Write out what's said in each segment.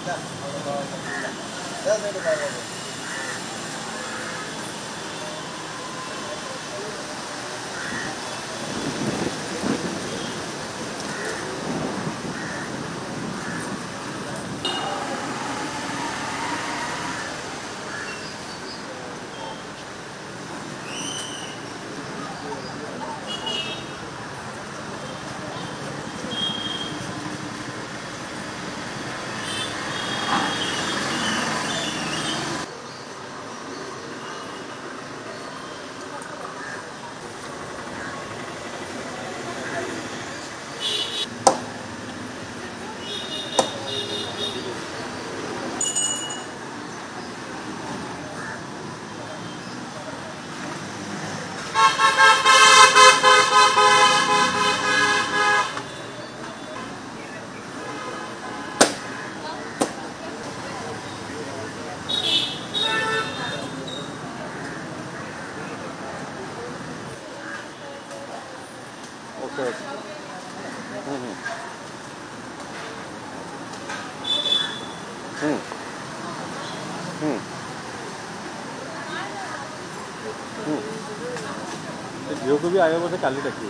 Okay झील को भी आयो बोलते काली डाकी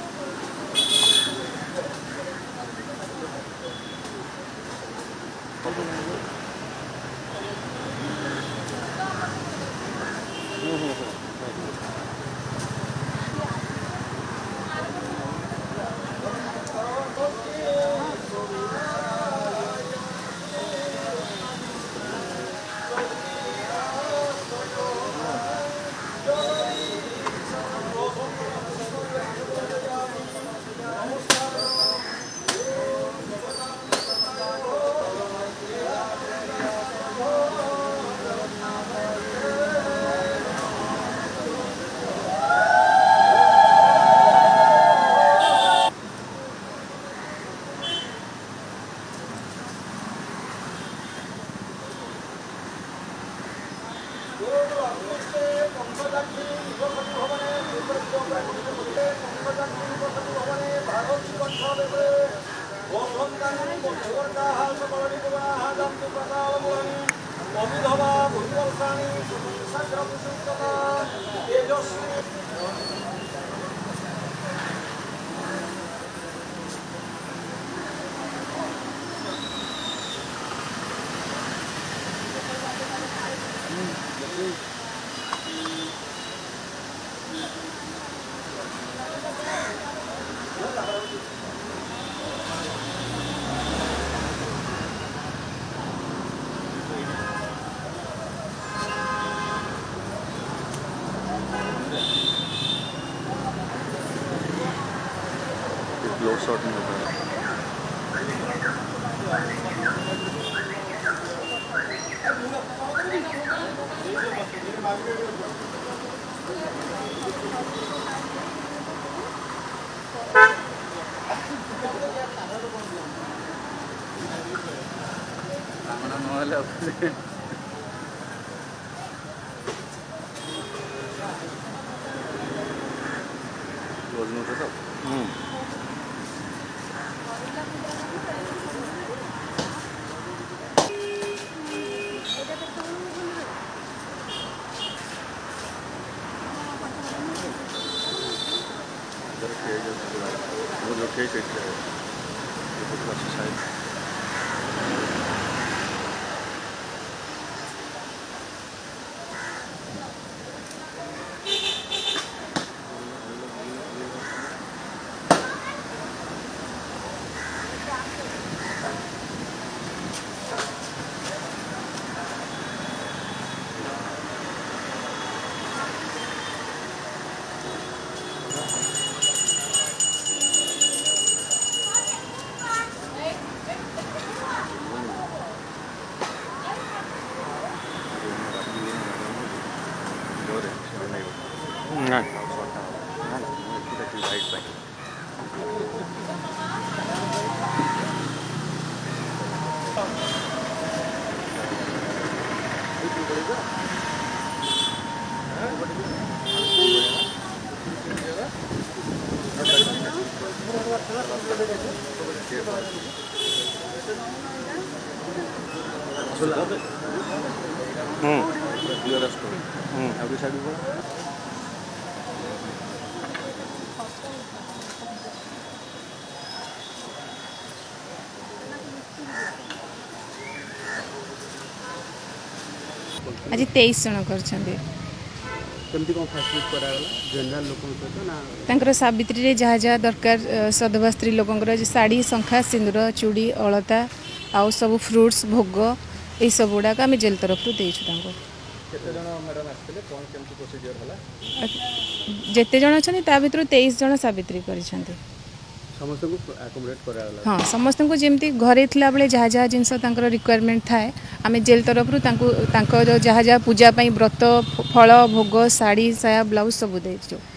ग्लो शॉट में होता है क्लियर स्टोरी अभी साइड में आज 23 जन कर सावित्री रे जहाँ जहाँ दरकार सधवा स्त्री लोकंर शाढ़ी शंखा सिंदूर चूड़ी अलता आउ सब फ्रुट्स भोग यही सब गुड़ाक आम जेल तरफ देचु जेते जन अच्छा ता भर 23 जन सावित्री कर हाँ समस्त को जमी घरे थिला बेले जहाँ जहाँ जिनस रिक्वायरमेंट थाए आम जेल तरफ जहाँ जहाँ पूजापाई व्रत फल भोग शाढ़ी साया ब्लाउज सब देचु।